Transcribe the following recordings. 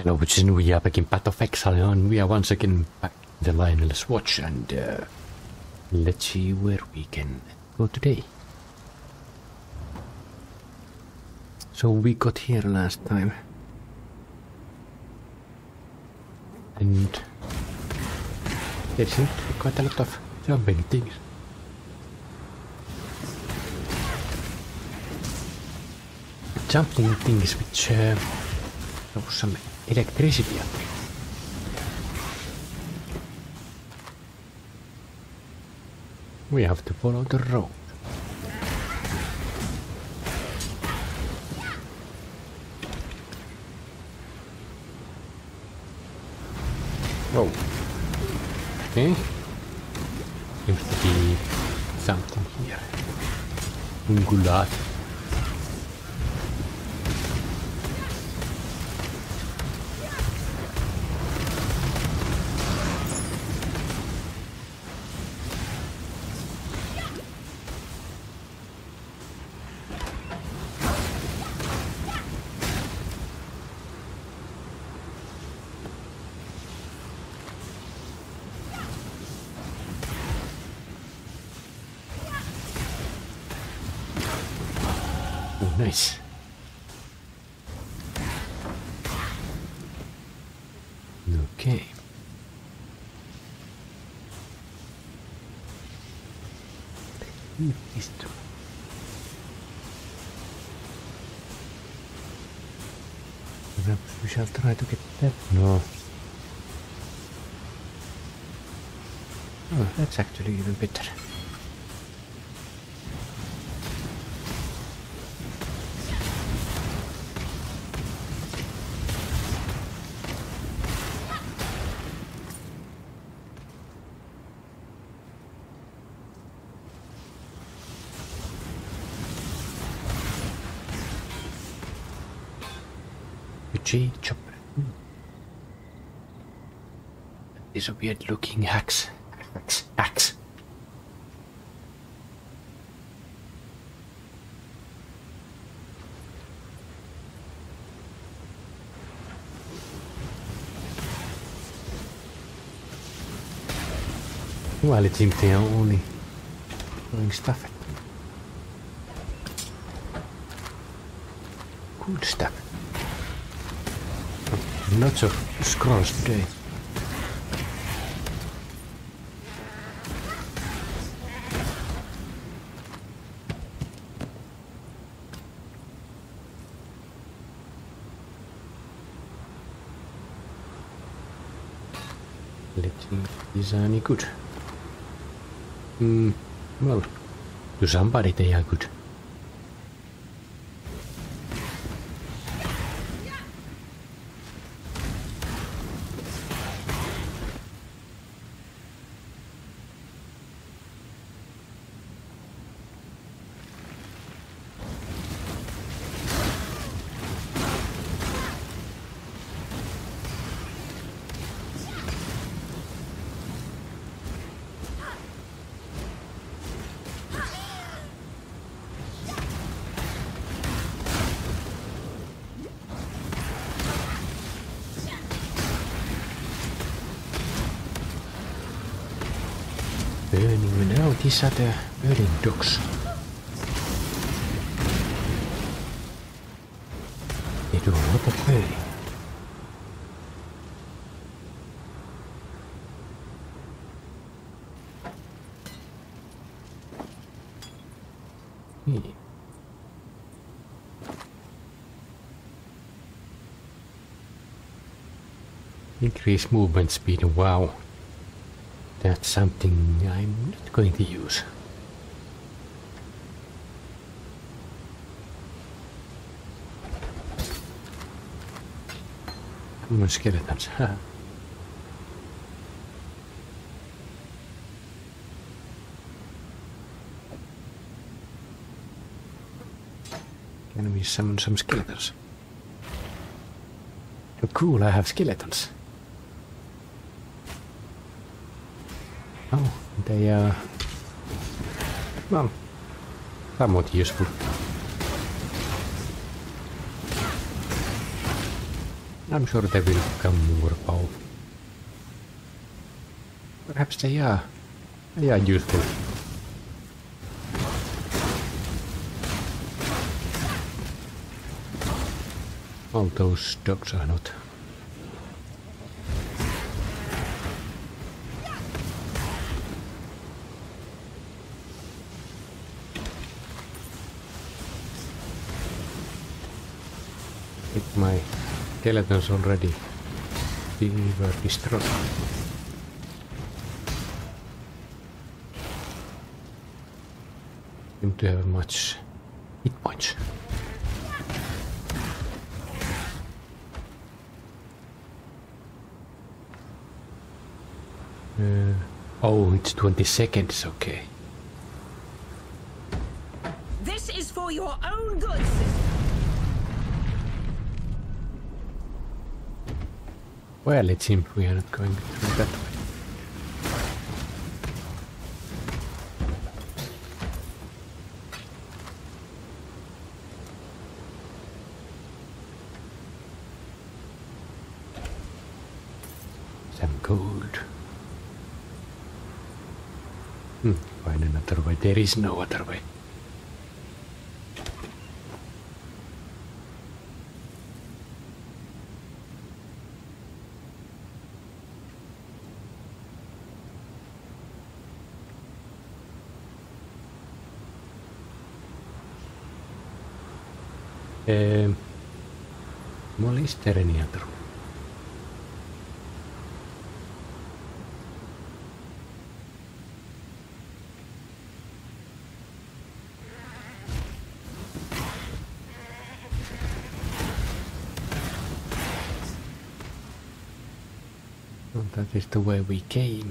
Hello, which is we are back in Path of Exile, and we are once again back in the Lionel's Watch, and let's see where we can go today. So we got here last time, and there seems to be quite a lot of jumping things. Jumping things which show some electricity. We have to follow the road. Oh. Okay. Seems to be something here. Ungulate. Nice. Okay. Listo. Perhaps we shall try to get that. No. Oh, that's actually even better. Chopper. This weird looking axe. Well, it seems they are only doing stuff. Good stuff. Lots of scrolls today. Let's see if these are any good. Well, to somebody they are good. Burning now, these are the burning dogs. They do a lot of burning. Increase movement speed, wow. That's something I'm not going to use. More skeletons. Can we summon some skeletons? Oh, cool, I have skeletons. Oh, they are, well, somewhat useful. I'm sure they will become more powerful. Perhaps they are useful. All those dogs are not. With my skeletons already, we were destroyed. Seem to have much hit points. Oh, it's 20 seconds, okay. This is for your own good, sister. Well, it seems we are not going through that way. Some gold. Find another way. There is no other way. Well, is there any other way? Well, that is the way we came.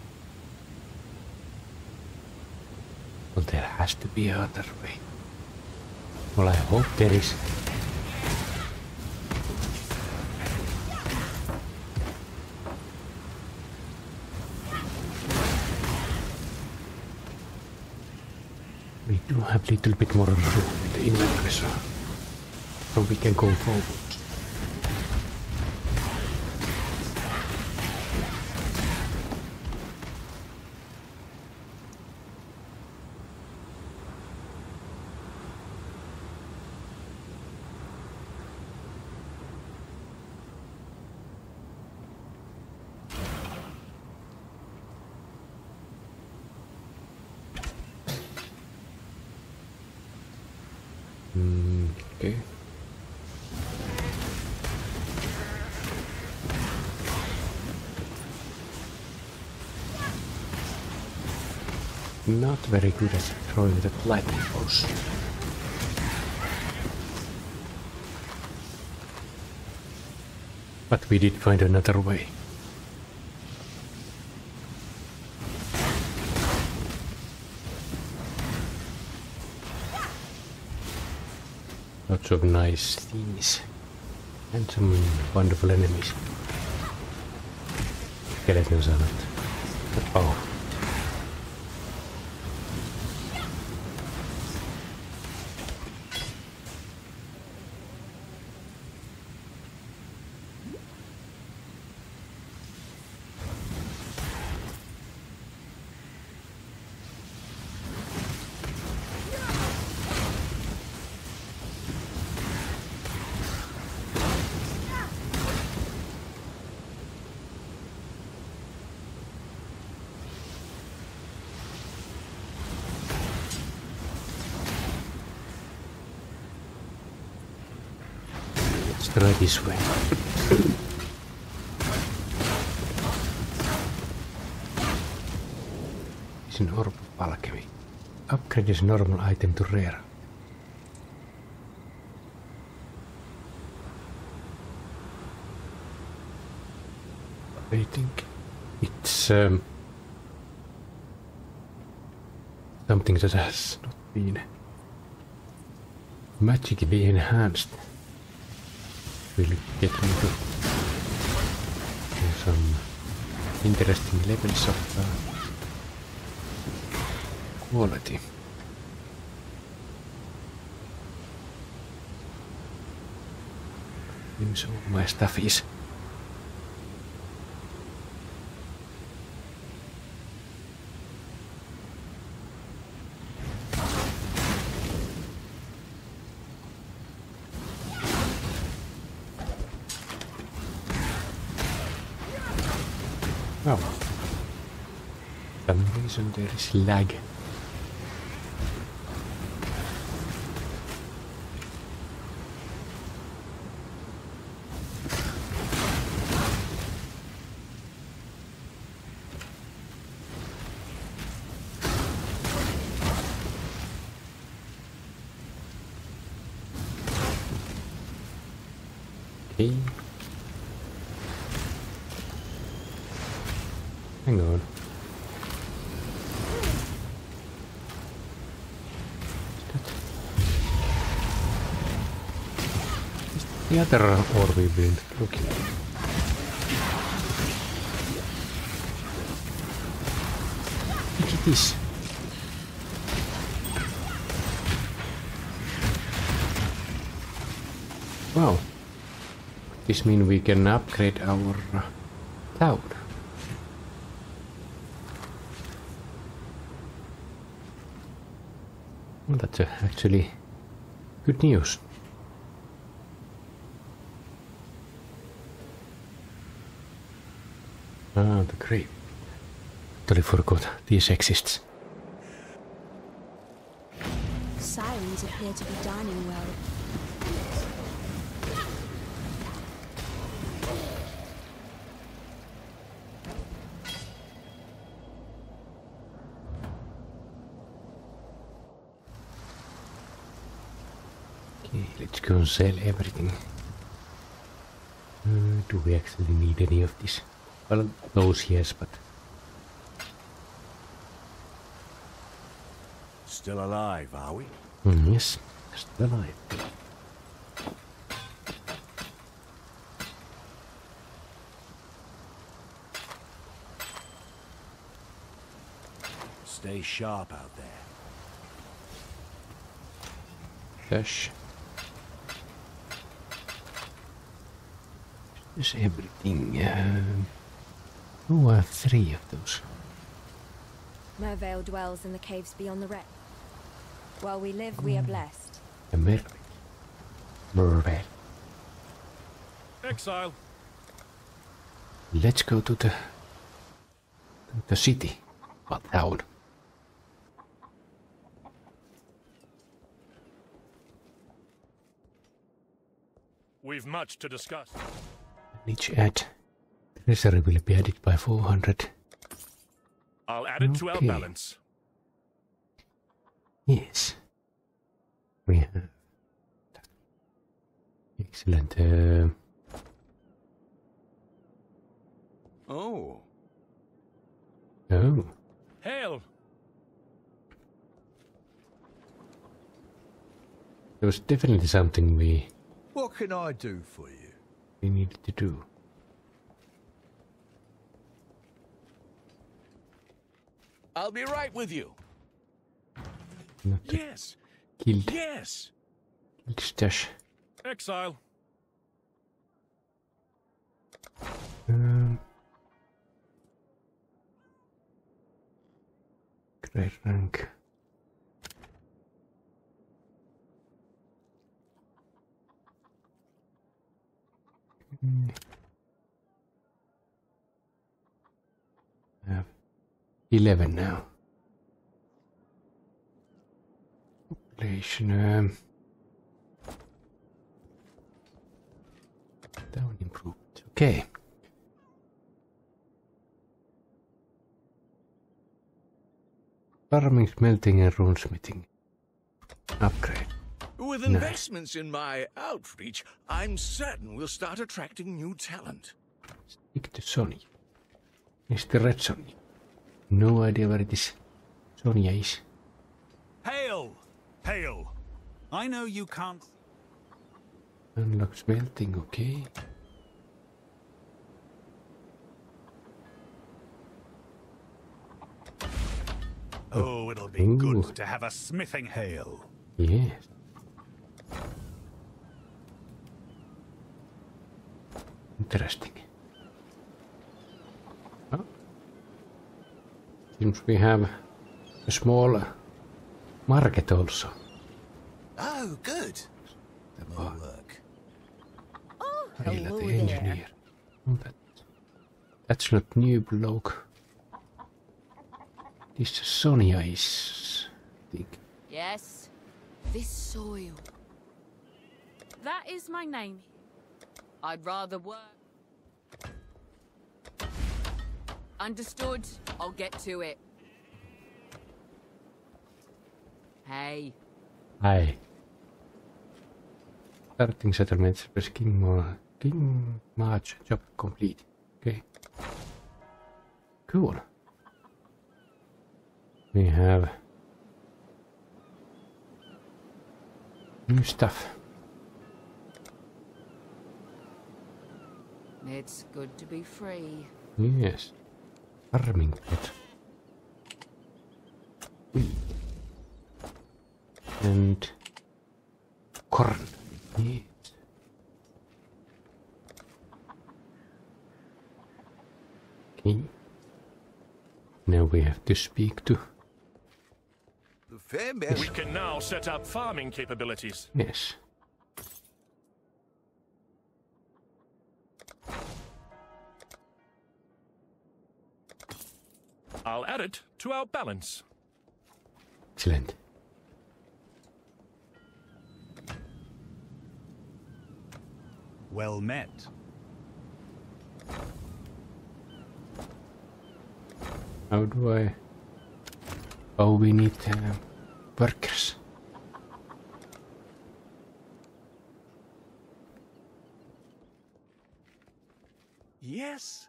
Well, there has to be another way. Well, I hope there is. We do have a little bit more room in the inventory, so we can go forward. Okay. Not very good at throwing the lightning bolts. But we did find another way. Lots of nice things and some wonderful enemies. Skeletons are not powerful. Try this way. It's an orb of alchemy. Upgrade is normal item to rare. I think it's something that has not been magically enhanced. Will get me to some interesting levels of quality. Seems all my stuff is. Oh. For some reason there is lag. Okay. Hang on. Is that the other orb we've been looking at? Look at this. Wow. This means we can upgrade our tower. Well, that's actually good news. Ah, the grave. Totally forgot these exists. Sirens appear to be dining well. Okay, let's go and sell everything. Do we actually need any of this? Well, those yes, but... Still alive, are we? Yes, still alive. Stay sharp out there. Cash. Is everything? Oh, I have 3 of those. Mervale dwells in the caves beyond the wreck. While we live, we are blessed. Mervale. Exile. Let's go to the city. Well, town. We've much to discuss. Each add. Treasury will be added by 400. I'll add it to our balance. Yes. We have. Excellent. Oh. Oh. Hail. There was definitely something What can I do for you? we needed to do. I'll be right with you. Not the Yes. killed Yes. stash. Exile. Great rank. I have 11 now. Population. That one improved. Okay. Farming, smelting, and runesmithing. Upgrade. With Nice. investments in my outreach, I'm certain we'll start attracting new talent. Stick to Sonia. It's the red Sonia. No idea where it is. Sonia is. Hail! Hail! I know you can't... Unlock smelting, okay. Oh, it'll be Ooh. good to have a smithing hail. Yes. Interesting. Oh. Seems we have a small market also. Oh, good. More work. Oh, Ayla hello the there. engineer. Oh, that's not new bloke. This Sonia is, I think. Yes, this soil. That is my name. I'd rather work. Understood. I'll get to it. Hey. Hi. Starting settlements, press King March, job complete. Okay. Cool. We have new stuff. It's good to be free. Yes. Farming pet. And corn. Yes. Okay. Now we have to speak to. The fair We can now set up farming capabilities. Yes. I'll add it to our balance. Excellent. Well met. How do I? Oh, we need workers. Yes.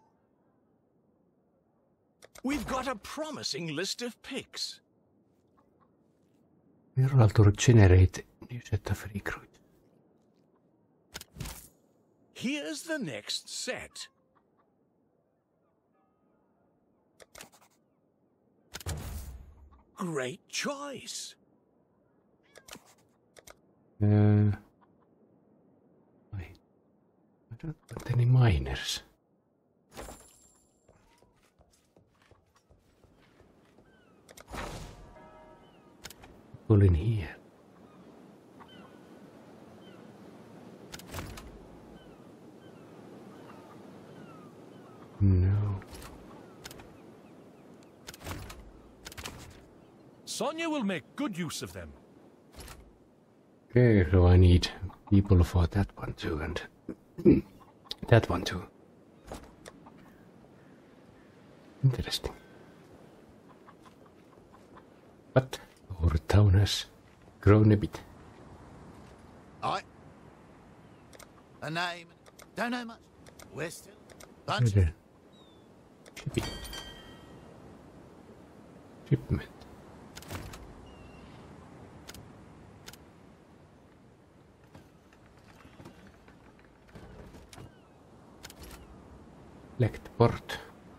We've got a promising list of picks. Neural to generate new set of recruits. Here's the next set. Great choice. Wait. I don't want any miners. Pull in here. No. Sonia will make good use of them. Okay, so I need people for that one too, and that one too. Interesting. But our town has grown a bit. A name. Don't know much. We're still bunch. Further shipping. Shipment. Select port.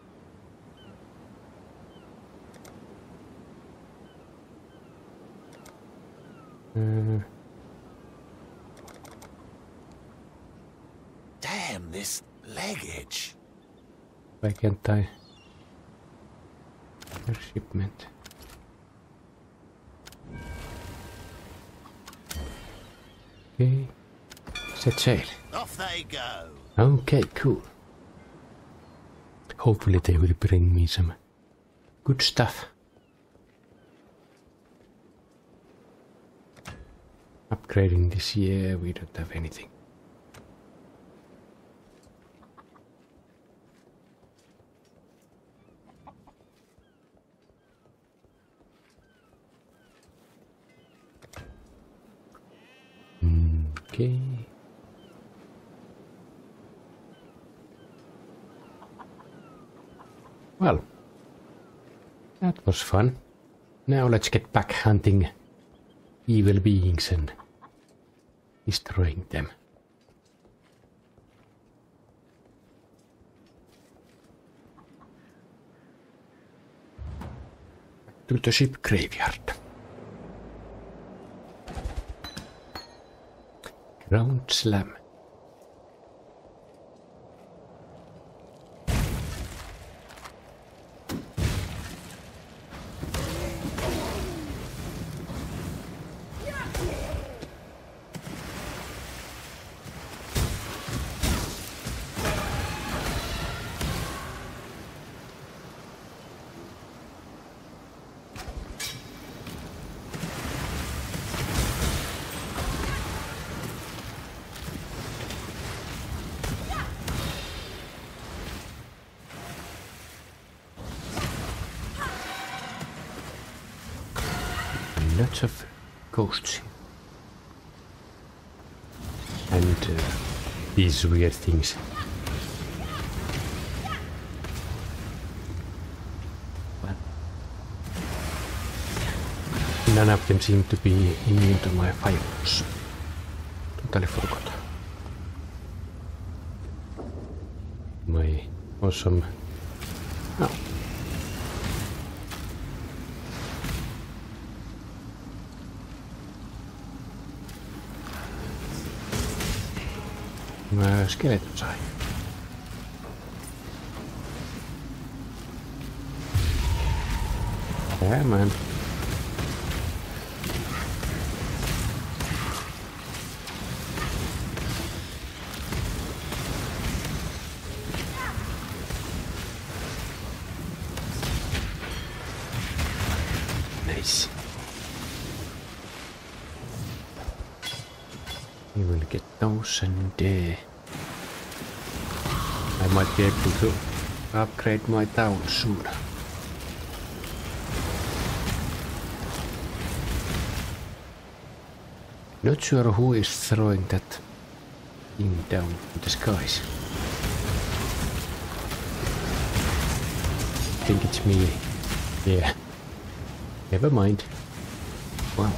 Damn this luggage. Why can't I? Shipment. Okay. Set sail. Off they go. Okay, cool. Hopefully they will bring me some good stuff. Upgrading this year, we don't have anything. Okay. Well, that was fun. Now let's get back hunting evil beings and destroying them. Back to the ship graveyard. Ground slam. Lots of ghosts. And these weird things. Well, none of them seem to be immune to my fireballs. Totally forgot. My awesome... Oh. Skeleton sai. Come on. Nice. We will get those and I might be able to upgrade my town soon. Not sure who is throwing that thing down in the skies. I think it's me. Yeah. Never mind. Wow.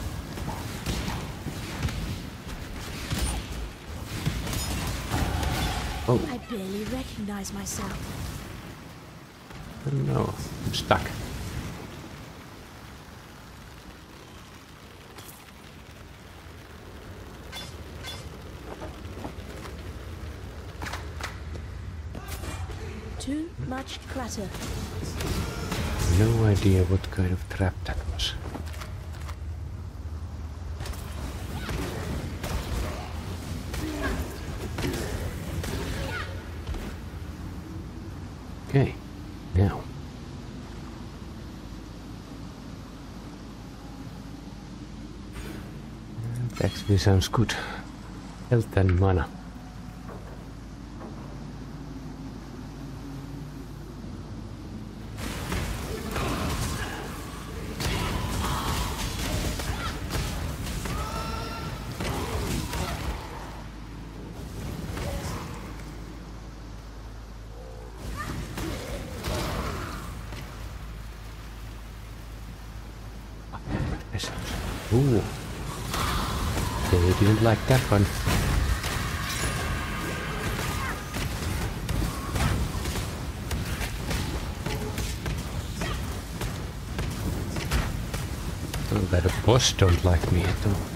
Oh. I barely recognize myself. Oh no, I'm stuck. Too much clutter. No idea what kind of trap that was. Okay, now. That actually sounds good. Health and mana. Ooh. They didn't like that one. Oh, that a boss don't like me at all.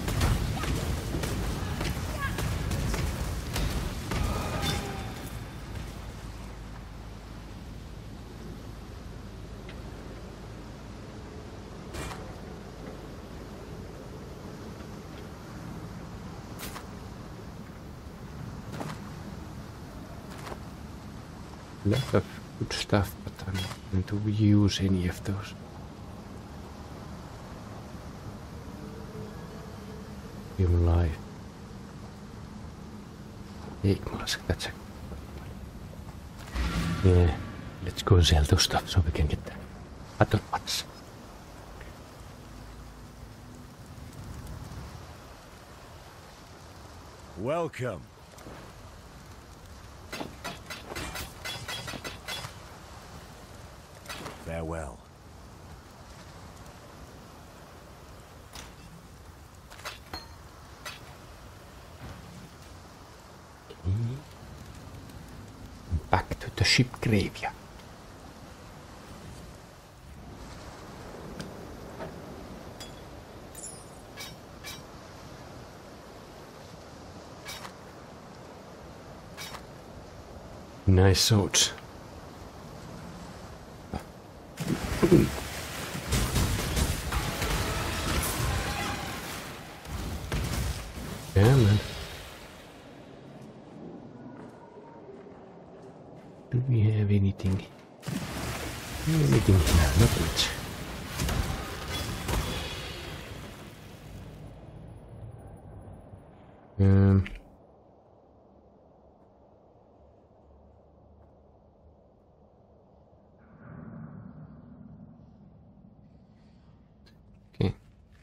Lot of good stuff, but I'm not going to use any of those. Human life. Egg mask, that's a... Yeah, let's go sell those stuff so we can get the other pots. Welcome. Farewell. Back to the ship graveyard. Nice swords. Yeah, man. Do we have anything? Anything here? Not much. Okay.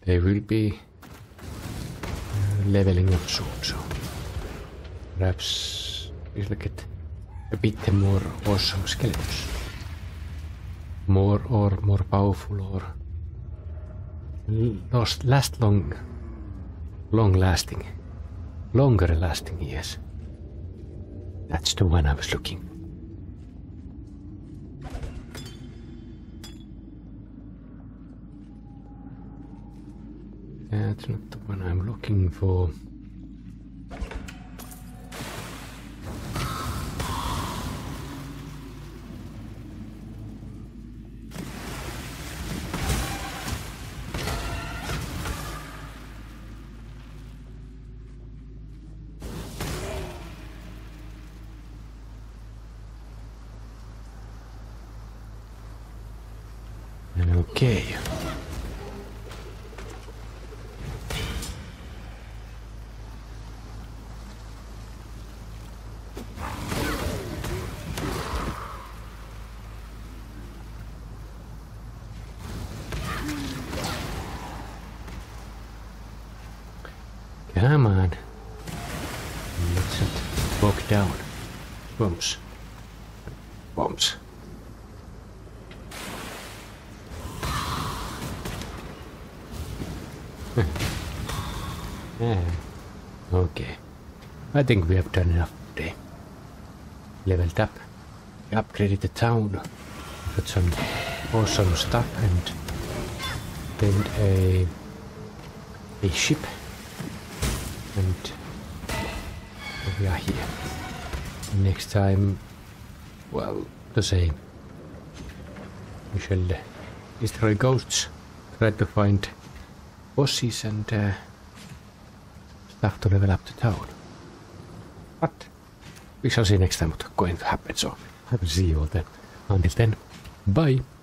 they will be leveling up soon, so perhaps we'll get a bit more awesome skeletons. More powerful or longer lasting, yes. That's the one I was looking. That's not the one I'm looking for. Okay. Come on. Let's not walk down. Bombs. Bombs. Yeah. Okay. I think we have done enough today. Leveled up. Upgraded the town. Got some awesome stuff and built a ship. And we are here. Next time, well, the same. We shall destroy ghosts, try to find bosses and stuff to level up the town. But we shall see next time what's going to happen, so I will see you all then. Until then, bye!